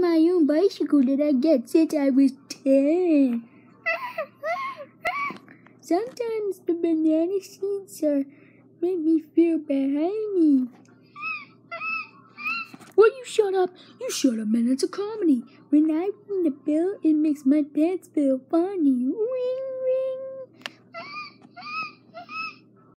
my own bicycle that I got since I was 10. Sometimes the banana seeds make me feel behind me. Will you shut up? You shut up, man. It's a comedy. When I ring the bell, it makes my pants feel funny. Ring.